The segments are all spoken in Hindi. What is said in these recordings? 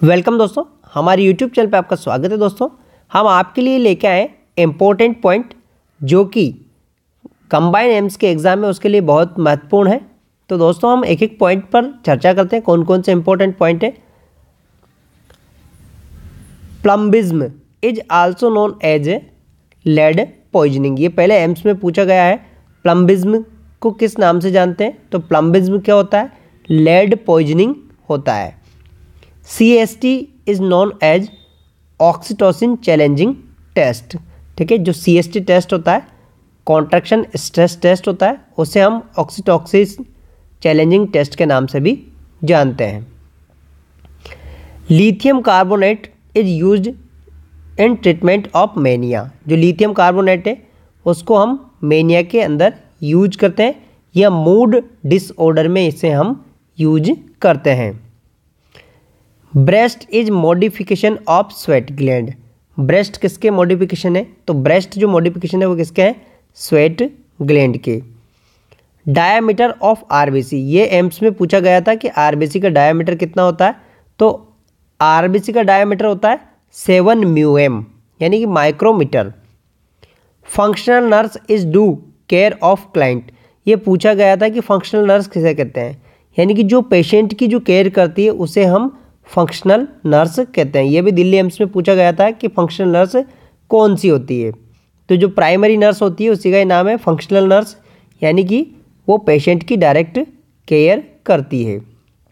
वेलकम दोस्तों, हमारे यूट्यूब चैनल पे आपका स्वागत है। दोस्तों, हम आपके लिए लेके आए इम्पोर्टेंट पॉइंट जो कि कंबाइन एम्स के एग्ज़ाम में उसके लिए बहुत महत्वपूर्ण है। तो दोस्तों, हम एक एक पॉइंट पर चर्चा करते हैं कौन कौन से इम्पोर्टेंट पॉइंट है। Plumbism is also known as a lead poisoning, ये पहले एम्स में पूछा गया है। प्लम्बिज्म को किस नाम से जानते हैं? तो प्लम्बिज्म क्या होता है? लेड पॉइजनिंग होता है। CST is known as oxytocin challenging test, ठीक है। जो CST टेस्ट होता है, कॉन्ट्रैक्शन स्ट्रेस टेस्ट होता है, उसे हम ऑक्सीटोसिन चैलेंजिंग टेस्ट के नाम से भी जानते हैं। Lithium carbonate is used in treatment of mania, जो लिथियम कार्बोनेट है उसको हम मेनिया के अंदर यूज करते हैं या मूड डिसऑर्डर में इसे हम यूज करते हैं। Breast is modification of sweat gland, breast किसके मॉडिफिकेशन है? तो ब्रेस्ट जो मॉडिफिकेशन है वो किसके हैं? स्वेट ग्लैंड के। डायामीटर ऑफ RBC, ये एम्स में पूछा गया था कि RBC का डायामीटर कितना होता है? तो RBC का डायामीटर होता है 7 μm यानी कि micrometre. Functional nurse is do care of client, ये पूछा गया था कि फंक्शनल नर्स किसे कहते हैं, यानी कि जो पेशेंट की जो केयर करती है उसे हम फंक्शनल नर्स कहते हैं। ये भी दिल्ली एम्स में पूछा गया था कि फंक्शनल नर्स कौन सी होती है। तो जो प्राइमरी नर्स होती है उसी का ही नाम है फंक्शनल नर्स, यानी कि वो पेशेंट की डायरेक्ट केयर करती है।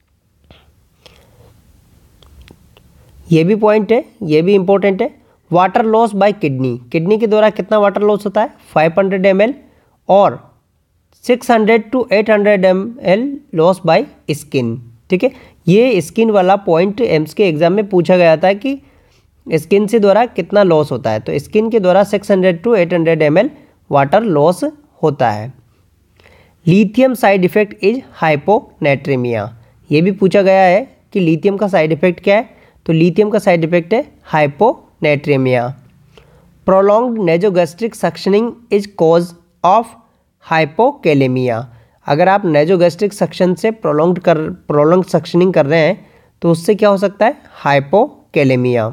ये भी पॉइंट है, ये भी इम्पोर्टेंट है। Water loss by kidney, kidney के द्वारा कितना वाटर लॉस होता है? 500 ml और 600 to 800 ml loss by skin, ठीक है। ये स्किन वाला पॉइंट एम्स के एग्जाम में पूछा गया था कि स्किन से द्वारा कितना लॉस होता है। तो स्किन के द्वारा 600 to 800 ml वाटर लॉस होता है। Lithium side effect is hyponatraemia, ये भी पूछा गया है कि लिथियम का साइड इफेक्ट क्या है? तो लिथियम का साइड इफेक्ट है hyponatraemia. Prolonged nasogastric suctioning is cause of hypokalaemia, अगर आप नेजोगैस्ट्रिक सक्शन से प्रोलॉन्ग सक्शनिंग कर रहे हैं तो उससे क्या हो सकता है? हाइपोकैलेमिया।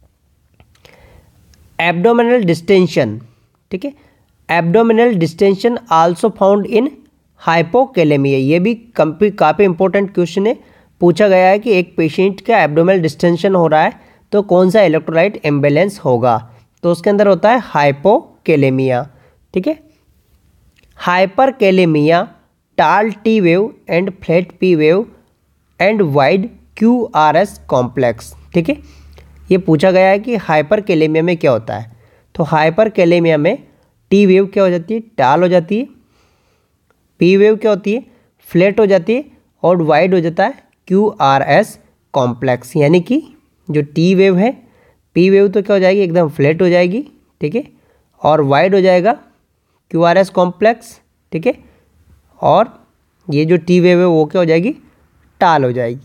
एब्डोमिनल डिस्टेंशन, ठीक है, abdominal distension also found in hypokalaemia, ये भी काफ़ी इंपॉर्टेंट क्वेश्चन है। पूछा गया है कि एक पेशेंट का एब्डोमिनल डिस्टेंशन हो रहा है तो कौन सा इलेक्ट्रोलाइट इम्बैलेंस होगा? तो उसके अंदर होता है हाइपोकैलेमिया, ठीक है। Hyperkalaemia, tall T wave and flat P wave and wide QRS complex, ठीक है। ये पूछा गया है कि हाइपरकैलेमिया में क्या होता है? तो हाइपरकैलेमिया में T वेव क्या हो जाती है? टाल हो जाती है। P वेव क्या होती है? फ्लैट हो जाती है। और वाइड हो जाता है QRS कॉम्प्लेक्स, यानी कि जो T वेव है, P वेव तो क्या हो जाएगी? एकदम फ्लैट हो जाएगी, ठीक है, और वाइड हो जाएगा QRS कॉम्प्लेक्स, ठीक है। और ये जो T वेव है वो क्या हो जाएगी? टाल हो जाएगी।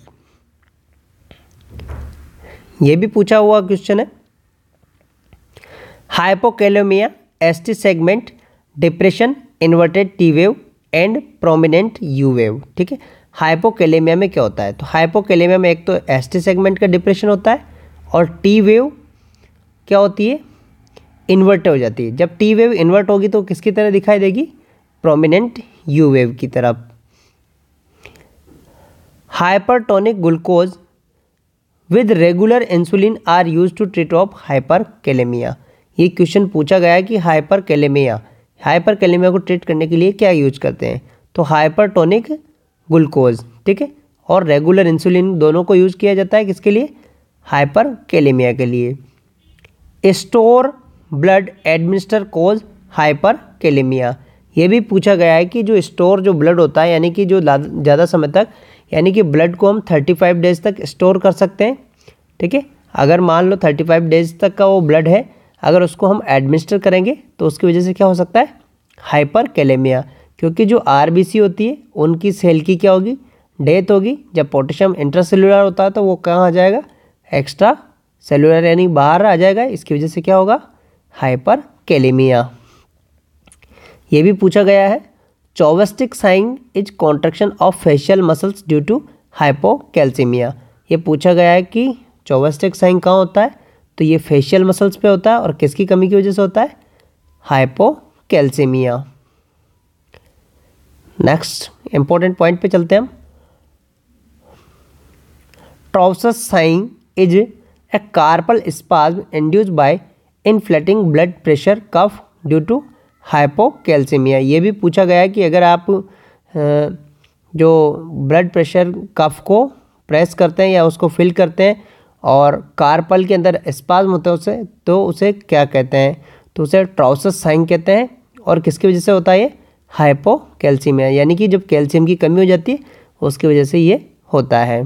ये भी पूछा हुआ क्वेश्चन है। Hypokalaemia, ST segment depression, inverted T wave and prominent U wave, ठीक है। हाइपोकैलेमिया में क्या होता है? तो हाइपोकैलेमिया में एक तो ST सेगमेंट का डिप्रेशन होता है और T वेव क्या होती है? इन्वर्ट हो जाती है। जब T वेव इन्वर्ट होगी तो किसकी तरह दिखाई देगी? प्रोमिनेंट U वेव की तरफ। Hypertonic glucose with regular insulin are use to treat of hyperkalaemia, ये क्वेश्चन पूछा गया है कि हाइपरकैलेमिया को ट्रीट करने के लिए क्या यूज करते हैं? तो हाइपरटोनिक ग्लूकोज, ठीक है, और रेगुलर इंसुलिन दोनों को यूज किया जाता है किसके लिए? हाइपरकैलेमिया के लिए। Store blood administer cause hyperkalaemia, ये भी पूछा गया है कि जो ब्लड होता है, यानी कि जो ज़्यादा समय तक, यानी कि ब्लड को हम 35 डेज तक स्टोर कर सकते हैं, ठीक है। अगर मान लो 35 डेज तक का वो ब्लड है, अगर उसको हम एडमिनिस्टर करेंगे तो उसकी वजह से क्या हो सकता है? हाइपरकैलेमिया, क्योंकि जो RBC होती है उनकी सेल की क्या होगी? डेथ होगी। जब पोटेशियम इंट्रासेलुलर होता है तो वो कहाँ आ जाएगा? एक्स्ट्रा सेलुलर, यानी बाहर आ जाएगा। इसकी वजह से क्या होगा? हाइपरकैलेमिया। ये भी पूछा गया है। Chvostek sign is contraction of facial muscles due to hypocalcaemia, ये पूछा गया है कि चौवेस्टिक साइन कहाँ होता है? तो ये फेशियल मसल्स पे होता है और किसकी कमी की वजह से होता है? हाइपोकैल्सीमिया। नेक्स्ट इंपॉर्टेंट पॉइंट पे चलते हैं हम। Trousseau sign is a carpal spasm induced by inflating blood pressure cuff due to hypocalcaemia. ये भी पूछा गया है कि अगर आप जो ब्लड प्रेशर कफ को प्रेस करते हैं या उसको फिल करते हैं और कार्पल के अंदर स्पाज्म होता है उसे क्या कहते हैं? तो उसे ट्राउसस साइन कहते हैं। और किसकी वजह से होता है ये? हाइपोकैल्सीमिया, यानी कि जब कैल्शियम की कमी हो जाती है उसकी वजह से ये होता है।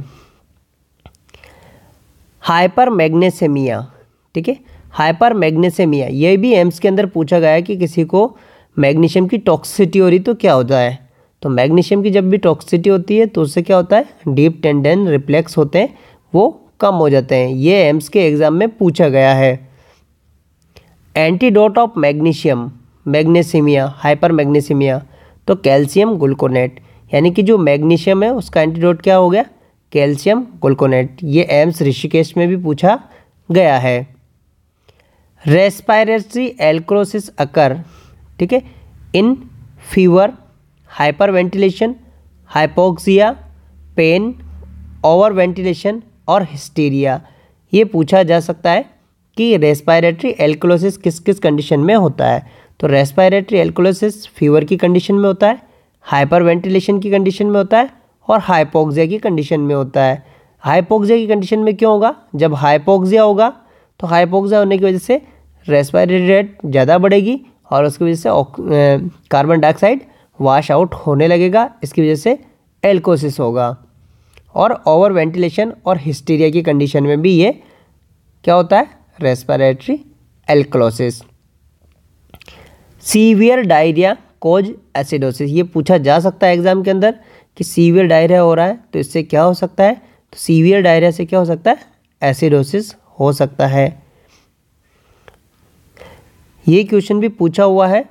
हाइपरमैग्नेसेमिया, ठीक है, हाइपरमैग्नेसेमिया ये भी एम्स के अंदर पूछा गया है कि किसी को मैग्नीशियम की टॉक्सिसिटी हो रही तो क्या होता है? तो मैग्नीशियम की जब भी टॉक्सिसिटी होती है तो उससे क्या होता है? डीप टेंडन रिफ्लेक्स होते हैं वो कम हो जाते हैं। ये एम्स के एग्जाम में पूछा गया है। एंटीडोट ऑफ मैग्नीशियम हाइपरमैग्नेसीमिया, तो कैल्शियम ग्लूकोनेट, यानी कि जो मैग्नीशियम है उसका एंटीडोट क्या हो गया? Calcium gluconate. ये एम्स ऋषिकेश में भी पूछा गया है। रेस्पिरेटरी एल्कोसिस अकर, ठीक है, in fever, hyper ventilation, hypoxia, pain, over ventilation और हिस्टीरिया। ये पूछा जा सकता है कि रेस्पिरेटरी एल्कोसिस किस किस कंडीशन में होता है? तो रेस्पिरेटरी एल्कोसिस फीवर की कंडीशन में होता है, हाइपर वेंटिलेशन की कंडीशन में होता है और हाइपोक्सिया की कंडीशन में होता है। हाइपोक्सिया की कंडीशन में क्यों होगा? जब हाइपोक्सिया होगा तो हाइपोक्सिया होने की वजह से रेस्पिरेटरी रेट ज़्यादा बढ़ेगी और उसकी वजह से कार्बन डाइऑक्साइड वाश आउट होने लगेगा, इसकी वजह से एल्कोसिस होगा। और ओवर वेंटिलेशन और हिस्टीरिया की कंडीशन में भी ये क्या होता है? रेस्पिरेटरी एल्कोसिस। सीवियर डायरिया कोज एसिडोसिस, ये पूछा जा सकता है एग्जाम के अंदर कि सीवियर डायरिया हो रहा है तो इससे क्या हो सकता है? तो सीवियर डायरिया से क्या हो सकता है? एसिडोसिस हो सकता है। ये क्वेश्चन भी पूछा हुआ है।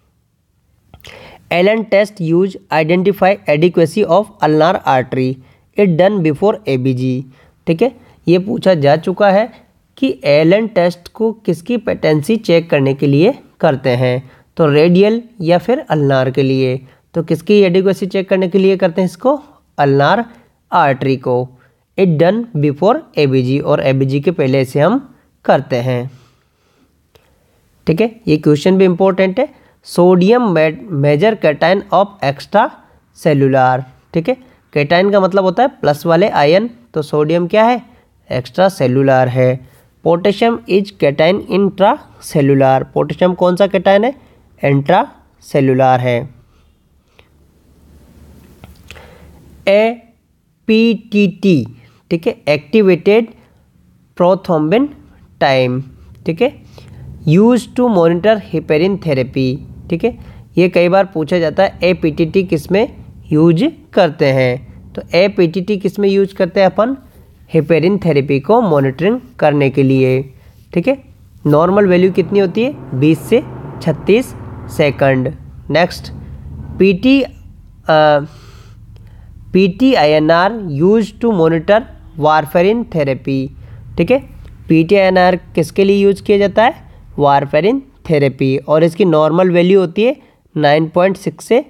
Allen test use identify adequacy of ulnar artery, it done before ABG, ठीक है, ये पूछा जा चुका है कि एलन टेस्ट को किसकी पेटेंसी चेक करने के लिए करते हैं? तो रेडियल या फिर अल्नार के लिए। तो किसकी एडिक्वेसी चेक करने के लिए करते हैं इसको? अल्नार आर्टरी को। इट डन बिफोर एबीजी, और एबीजी के पहले इसे हम करते हैं, ठीक है। ये क्वेश्चन भी इंपॉर्टेंट है। Sodium major cation of extra cellular, ठीक है, कैटायन का मतलब होता है प्लस वाले आयन, तो सोडियम क्या है? एक्स्ट्रा सेलुलर है। Potassium is cation intra cellular, potassium कौन सा कैटायन है? इंट्रा सेलुलर है। APTT, ठीक है, एक्टिवेटेड प्रोथ्रोम्बिन टाइम, ठीक है, use to monitor heparin therapy, ठीक है, ये कई बार पूछा जाता है APTT किस में यूज करते हैं? तो APTT किस में यूज करते हैं अपन? हेपेरिन थेरेपी को मॉनिटरिंग करने के लिए, ठीक है। नॉर्मल वैल्यू कितनी होती है? 20 से 36 second. Next, PTINR use to monitor warfarin therapy, ठीक है, PTINR किसके लिए यूज किया जाता है? वारफेरिन थेरेपी, और इसकी नॉर्मल वैल्यू होती है 9.6 से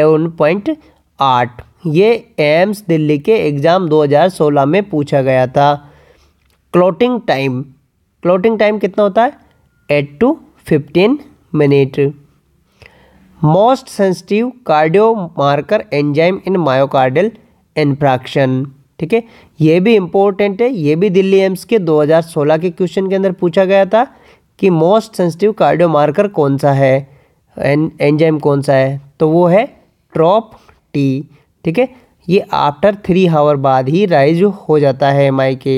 11.8। ये एम्स दिल्ली के एग्ज़ाम 2016 में पूछा गया था। क्लॉटिंग टाइम कितना होता है? 8 to 15 minute. Most sensitive cardio marker enzyme in myocardial infarction, ठीक है, ये भी इम्पोर्टेंट है। ये भी दिल्ली एम्स के 2016 के क्वेश्चन के अंदर पूछा गया था कि मोस्ट सेंसिटिव कार्डियो मार्कर कौन सा है, एंजाइम कौन सा है? तो वो है TROP-T, ठीक है, ये आफ्टर 3 आवर बाद ही राइज हो जाता है MI के।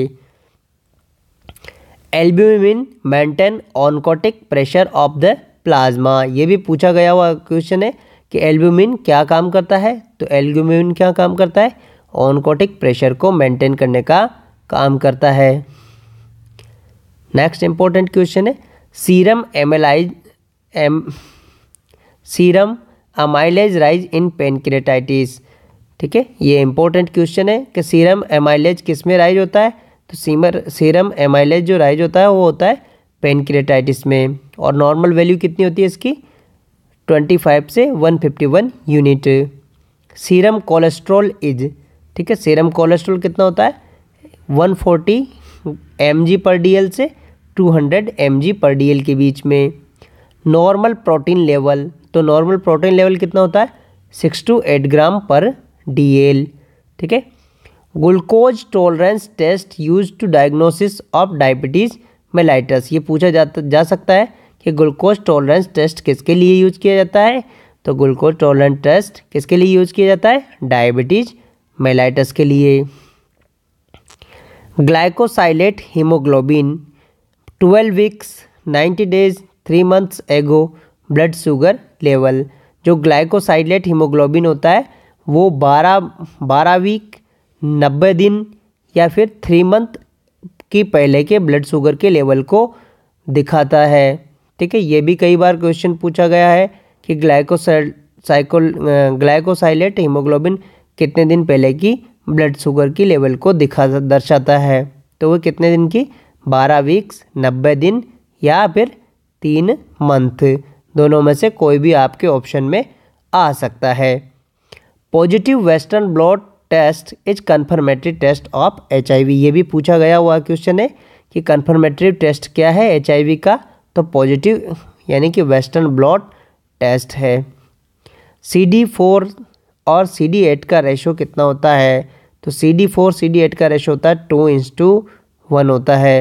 Albumin maintain oncotic pressure of the plasma, ये भी पूछा गया हुआ क्वेश्चन है कि एल्ब्यूमिन क्या काम करता है? तो एल्ब्यूमिन क्या काम करता है? ऑनकोटिक प्रेशर को मेंटेन करने का काम करता है। नेक्स्ट इंपॉर्टेंट क्वेश्चन है, serum amylase rise in pancreatitis, ठीक है, ये इंपॉर्टेंट क्वेश्चन है कि सीरम अमाइलेज किस में राइज होता है? तो सीरम एमाइलेज जो राइज होता है वो होता है पेनक्रिएटाइटिस में। और नॉर्मल वैल्यू कितनी होती है इसकी 25 से 151 यूनिट। सीरम कोलेस्ट्रॉल इज, ठीक है, सीरम कोलेस्ट्रॉल कितना होता है 140 mg/dl से 200 mg/dl के बीच में। नॉर्मल प्रोटीन लेवल, तो नॉर्मल प्रोटीन लेवल कितना होता है 6 to 8 g/dl, ठीक है। Glucose tolerance test use to diagnosis of diabetes mellitus, ये पूछा जा सकता है कि ग्लूकोज टॉलरेंस टेस्ट किसके लिए यूज किया जाता है। तो ग्लूकोज टॉलरेंस टेस्ट किसके लिए यूज किया जाता है डायबिटीज़ मेलाइटस के लिए। Glycosylate haemoglobin 12 weeks 90 days 3 months ago blood sugar level, जो ग्लाइकोसाइलेट हीमोग्लोबिन होता है वो 12 वीक 90 दिन या फिर 3 मंथ की पहले के ब्लड शुगर के लेवल को दिखाता है, ठीक है। ये भी कई बार क्वेश्चन पूछा गया है कि ग्लाइकोसाइलेट हीमोग्लोबिन कितने दिन पहले की ब्लड शुगर की लेवल को दर्शाता है। तो वो कितने दिन की 12 वीक्स 90 दिन या फिर 3 मंथ, दोनों में से कोई भी आपके ऑप्शन में आ सकता है। Positive western blot test is confirmatory test of HIV, ये भी पूछा गया हुआ क्वेश्चन है कि कन्फर्मेटरी टेस्ट क्या है HIV का, तो पॉजिटिव यानी कि वेस्टर्न ब्लॉट टेस्ट है। CD4 और CD8 का रेशो कितना होता है, तो CD4 CD8 का रेशो होता है 2:1 होता है।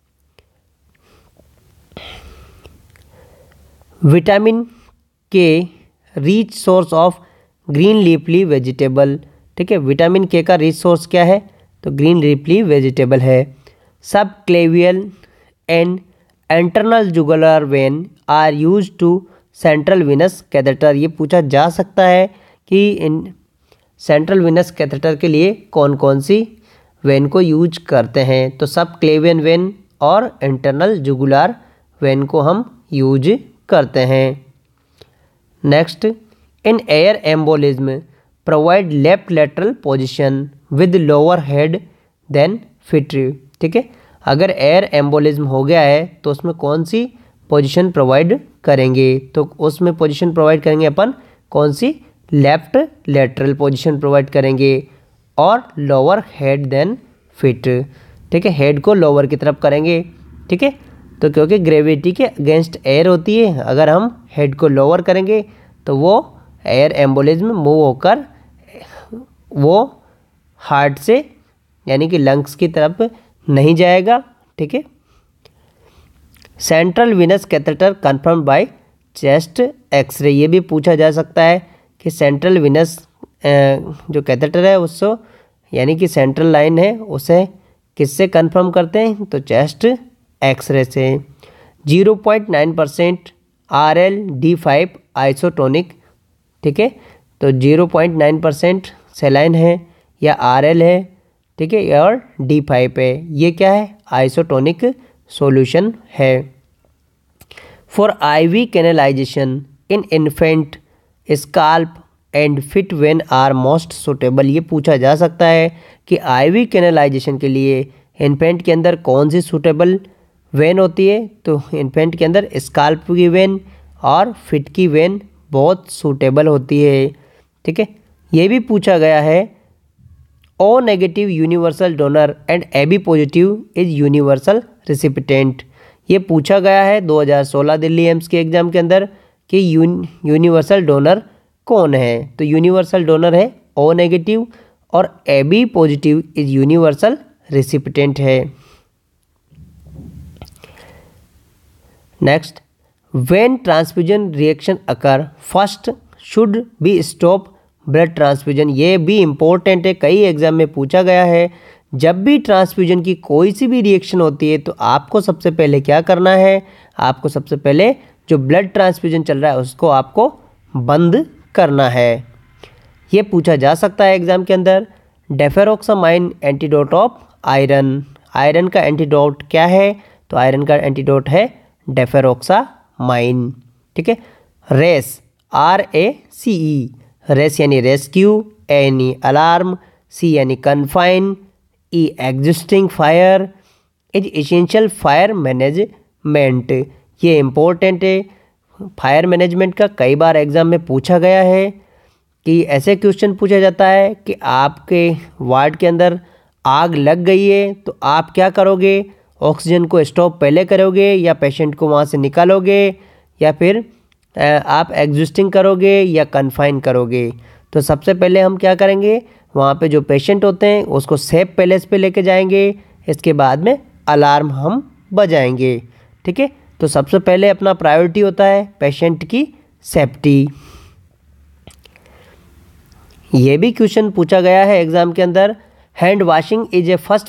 Vitamin K rich source of green leafy vegetable, ठीक है, विटामिन के का रिच सोर्स क्या है, तो ग्रीन लीफली वेजिटेबल है। Subclavian and internal jugular vein are use to central venous catheter, ये पूछा जा सकता है कि इन सेंट्रल विनस कैथेटर के लिए कौन कौन सी वेन को यूज करते हैं, तो सब क्लेवियन वेन और इंटरनल जुगुलर वेन को हम यूज करते हैं। Next, in air embolism provide left lateral position with lower head than feet, ठीक है, अगर एयर एम्बोलिज्म हो गया है तो उसमें कौन सी पोजीशन प्रोवाइड करेंगे, तो उसमें पोजीशन प्रोवाइड करेंगे अपन कौन सी लेफ्ट लेटरल पोजीशन प्रोवाइड करेंगे और लोअर हेड देन फिट, ठीक है, हेड को लोअर की तरफ करेंगे, ठीक है, तो क्योंकि ग्रेविटी के अगेंस्ट एयर होती है, अगर हम हेड को लोअर करेंगे तो वो एयर एम्बोलिज्म मूव होकर वो हार्ट से यानी कि लंग्स की तरफ नहीं जाएगा, ठीक है। Central venous catheter confirm by chest x ray, ये भी पूछा जा सकता है कि सेंट्रल विनस जो कैथेटर है उसको यानी कि सेंट्रल लाइन है उसे किससे कन्फर्म करते हैं, तो चेस्ट एक्सरे से। 0.9% RL-D5 आइसोटोनिक, ठीक है, तो 0.9% सेलाइन है या RL है, ठीक है, और D5 है, ये क्या है आइसोटोनिक सॉल्यूशन है। For IV cannulization in infant scalp and feet vein are most suitable, ये पूछा जा सकता है कि IV कैनालाइजेशन के लिए इन्फेंट के अंदर कौन सी सूटेबल वेन होती है, तो इन्फेंट के अंदर स्काल्प की वेन और फिट की वेन बहुत सूटेबल होती है, ठीक है। ये भी पूछा गया है O negative universal donor and AB positive is universal recipient, ये पूछा गया है 2016 दिल्ली एम्स के एग्जाम के अंदर कि यूनिवर्सल डोनर कौन है, तो यूनिवर्सल डोनर है O नेगेटिव और AB positive is universal recipient है। Next, when transfusion reaction occur first should be stop blood transfusion, ये भी इम्पोर्टेंट है, कई एग्जाम में पूछा गया है। जब भी ट्रांसफ्यूजन की कोई सी भी रिएक्शन होती है तो आपको सबसे पहले क्या करना है, आपको सबसे पहले जो ब्लड ट्रांसफ्यूजन चल रहा है उसको आपको बंद करना है, ये पूछा जा सकता है एग्जाम के अंदर। Deferoxamine antidote of iron, iron का एंटीडोट क्या है, तो आयरन का एंटीडोट है डेफेरोक्सामाइन, ठीक है। रेस RACE, रेस यानी रेस्क्यू, A यानी अलार्म, C यानी confine, existing fire is essential fire management. ये इम्पोर्टेंट है, फायर मैनेजमेंट का कई बार एग्ज़ाम में पूछा गया है कि ऐसे क्वेश्चन पूछा जाता है कि आपके वार्ड के अंदर आग लग गई है तो आप क्या करोगे, ऑक्सीजन को स्टॉप पहले करोगे या पेशेंट को वहाँ से निकालोगे या फिर आप एग्जिस्टिंग करोगे या कन्फाइन करोगे। तो सबसे पहले हम क्या करेंगे, वहाँ पे जो पेशेंट होते हैं उसको सेफ प्लेस पे लेके जाएंगे, इसके बाद में अलार्म हम बजाएंगे। ठीक है, तो सबसे पहले अपना प्रायोरिटी होता है पेशेंट की सेफ्टी। ये भी क्वेश्चन पूछा गया है एग्ज़ाम के अंदर, hand washing is a first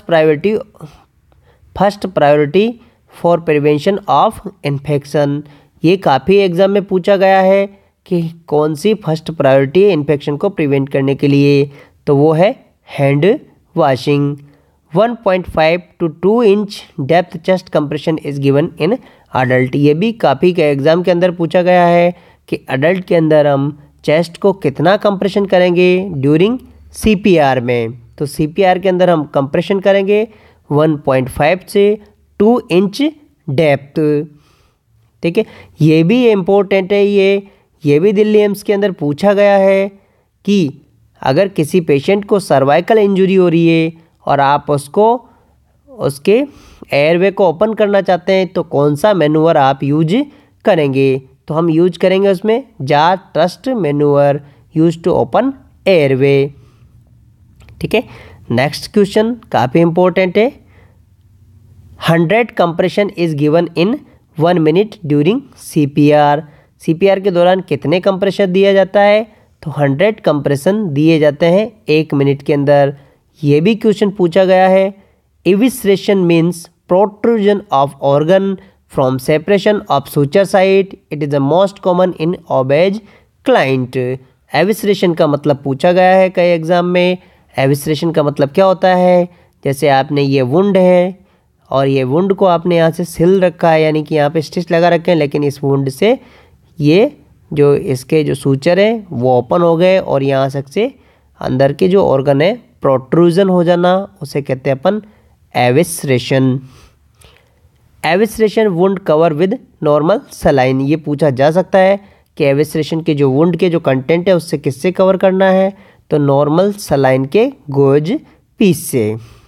priority for prevention of infection. ये काफ़ी एग्ज़ाम में पूछा गया है कि कौन सी फर्स्ट प्रायोरिटी है इन्फेक्शन को प्रिवेंट करने के लिए, तो वो है hand washing. 1.5 to 2 inch depth chest compression is given in adult. ये भी काफ़ी के एग्ज़ाम के अंदर पूछा गया है कि अडल्ट के अंदर हम चेस्ट को कितना कंप्रेशन करेंगे ड्यूरिंग सीपीआर में। तो सीपीआर के अंदर हम कंप्रेशन करेंगे 1.5 से 2 इंच डेप्थ। ठीक है, ये भी इम्पोर्टेंट है, ये भी दिल्ली एम्स के अंदर पूछा गया है कि अगर किसी पेशेंट को सर्वाइकल इंजरी हो रही है और आप उसके एयरवे को ओपन करना चाहते हैं तो कौन सा मैनूवर आप यूज करेंगे, तो हम यूज करेंगे उसमें jaw thrust manoeuvre use to open airway. ठीक है, नेक्स्ट क्वेश्चन काफ़ी इंपॉर्टेंट है, 100 compression is given in 1 minute during CPR. CPR के दौरान कितने कंप्रेशन दिया जाता है, तो 100 कंप्रेशन दिए जाते हैं 1 मिनट के अंदर। ये भी क्वेश्चन पूछा गया है, evisceration means protrusion of organ from separation of suture site, it is the most common in obese client. Evisceration का मतलब पूछा गया है कई एग्जाम में। एविसरेशन का मतलब क्या होता है, जैसे आपने ये वुंड है और ये वुंड को आपने यहाँ से सिल रखा है, यानी कि यहाँ पे स्टिच लगा रखे हैं, लेकिन इस वुंड से ये जो इसके जो सूचर हैं वो ओपन हो गए और यहाँ से अंदर के जो ऑर्गन है प्रोट्रूजन हो जाना, उसे कहते हैं अपन evisceration. Evisceration wound cover with normal saline. ये पूछा जा सकता है कि एविसरेशन के जो वुंड के जो कंटेंट है उससे किससे कवर करना है, तो नॉर्मल सलाइन के गोज पीस से।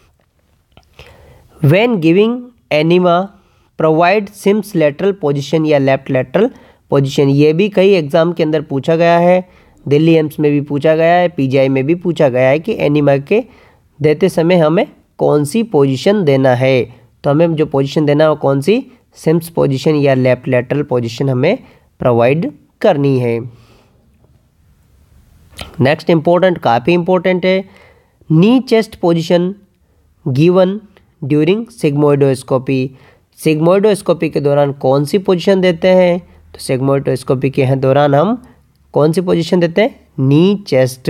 When giving enema provide Sims lateral position या लेफ्ट लेटरल पोजीशन। ये भी कई एग्जाम के अंदर पूछा गया है, दिल्ली एम्स में भी पूछा गया है, पीजीआई में भी पूछा गया है कि एनिमा के देते समय हमें कौन सी पोजीशन देना है, तो हमें जो पोजीशन देना है वो कौन सी सिम्स पोजीशन या लेफ्ट लेटरल पोजीशन हमें प्रोवाइड करनी है। नेक्स्ट इंपॉर्टेंट, काफ़ी इंपॉर्टेंट है, knee chest position given during sigmoidoscopy. Sigmoidoscopy के दौरान कौन सी पोजीशन देते हैं, तो सिग्मोइडोस्कोपी के दौरान हम कौन सी पोजीशन देते हैं, नी चेस्ट।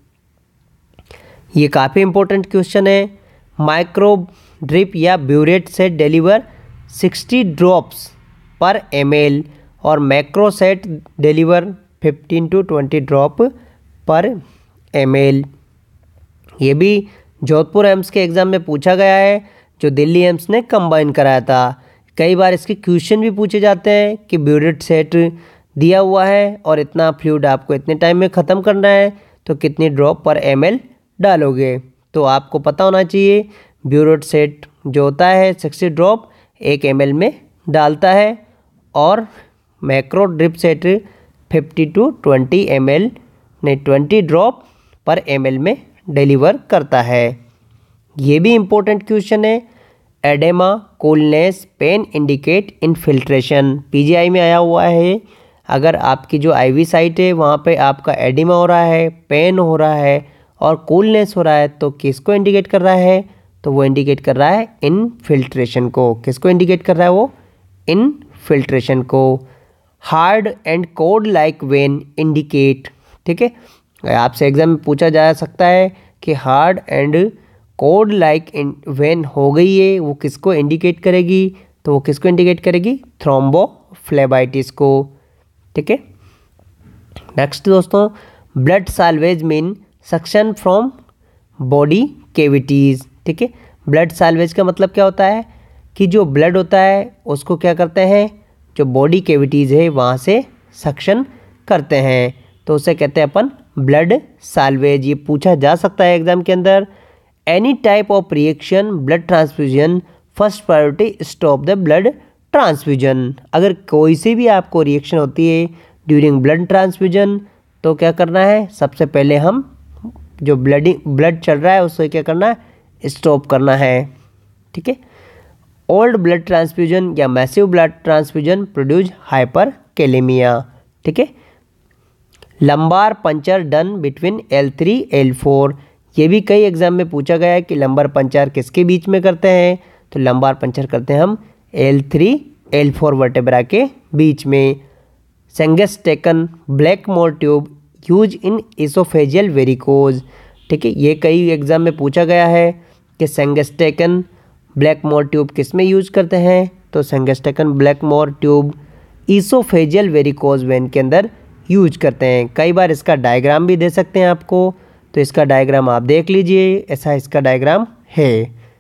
ये काफ़ी इंपॉर्टेंट क्वेश्चन है। माइक्रो ड्रिप या ब्यूरेट से डिलीवर 60 ड्रॉप्स पर ml और macro set deliver 15 to 20 drop per ml। ये भी जोधपुर एम्स के एग्ज़ाम में पूछा गया है, जो दिल्ली एम्स ने कंबाइन कराया था। कई बार इसके क्वेश्चन भी पूछे जाते हैं कि ब्यूरेट सेट दिया हुआ है और इतना फ्लूइड आपको इतने टाइम में ख़त्म करना है, तो कितनी ड्रॉप पर ml डालोगे, तो आपको पता होना चाहिए ब्यूरेट सेट जो होता है 60 ड्रॉप 1 ml में डालता है और macro drip set 50 to 20 ml नहीं 20 ड्रॉप पर ml में डिलीवर करता है। ये भी इम्पोर्टेंट क्वेश्चन है, oedema coolness pain indicate infiltration. PGI में आया हुआ है, अगर आपकी जो आईवी साइट है वहाँ पे आपका एडिमा हो रहा है, पेन हो रहा है और कूलनेस हो रहा है, तो किसको इंडिकेट कर रहा है, तो वो इंडिकेट कर रहा है इनफिल्ट्रेशन को। किसको इंडिकेट कर रहा है, वो इनफिल्ट्रेशन को। Hard and cord like vein indicate. ठीक है, आपसे एग्जाम में पूछा जा सकता है कि hard and cord like vein हो गई है, वो किसको इंडिकेट करेगी, तो वो किसको इंडिकेट करेगी, थ्रोम्बोफ्लेबाइटिस को। ठीक है, नेक्स्ट दोस्तों, blood salvage mean suction from body cavities. ठीक है। ब्लड साल्वेज का मतलब क्या होता है कि जो ब्लड होता है उसको क्या करते हैं, जो बॉडी कैविटीज़ है वहाँ से सक्शन करते हैं, तो उसे कहते हैं अपन ब्लड साल्वेज। ये पूछा जा सकता है एग्जाम के अंदर। Any type of reaction blood transfusion first priority stop the blood transfusion. अगर कोई से भी आपको रिएक्शन होती है ड्यूरिंग ब्लड ट्रांसफ्यूजन तो क्या करना है, सबसे पहले हम जो ब्लड चल रहा है उससे क्या करना है, स्टॉप करना है, ठीक है। ओल्ड ब्लड ट्रांसफ्यूजन या massive blood transfusion produce hyperkalaemia, ठीक है। Lumbar puncture done between L3 L4, ये भी कई एग्जाम में पूछा गया है कि लंबार पंचर किसके बीच में करते हैं, तो लंबार पंचर करते हैं हम L3 L4 वर्टेब्रा के बीच में। Sengstaken Blakemore tube use in oesophageal varicose, ठीक है। ये कई एग्जाम में पूछा गया है कि सेंगेस्टेकन ब्लैक मोर ट्यूब किस में यूज करते हैं, तो Sengstaken Blakemore tube oesophageal varicose vein के अंदर यूज करते हैं। कई बार इसका डायग्राम भी दे सकते हैं आपको, तो इसका डायग्राम आप देख लीजिए, ऐसा इसका डायग्राम है।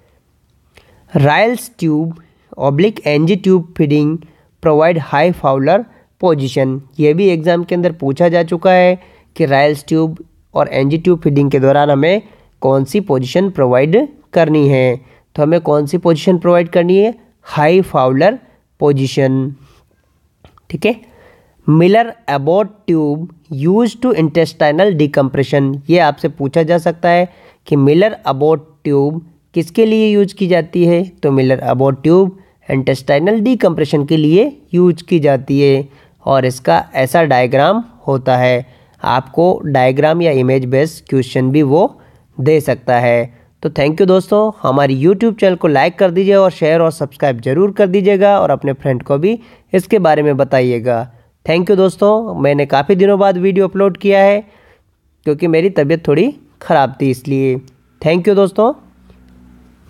Ryle's tube oblique NG tube feeding provide high Fowler position, ये भी एग्जाम के अंदर पूछा जा चुका है कि राइल्स ट्यूब और एनजी ट्यूब फीडिंग के दौरान हमें कौन सी पोजीशन प्रोवाइड करनी है, तो हमें कौन सी पोजीशन प्रोवाइड करनी है, हाई फाउलर पोजीशन, ठीक है। Miller Abbott tube use to intestinal decompression, ये आपसे पूछा जा सकता है कि मिलर एबॉट ट्यूब किसके लिए यूज की जाती है, तो Miller Abbott tube intestinal decompression के लिए यूज की जाती है, और इसका ऐसा डायग्राम होता है। आपको डायग्राम या इमेज बेस्ड क्वेश्चन भी वो दे सकता है। तो थैंक यू दोस्तों, हमारी यूट्यूब चैनल को लाइक कर दीजिए और शेयर और सब्सक्राइब जरूर कर दीजिएगा, और अपने फ्रेंड को भी इसके बारे में बताइएगा। थैंक यू दोस्तों, मैंने काफ़ी दिनों बाद वीडियो अपलोड किया है क्योंकि मेरी तबीयत थोड़ी ख़राब थी इसलिए। थैंक यू दोस्तों।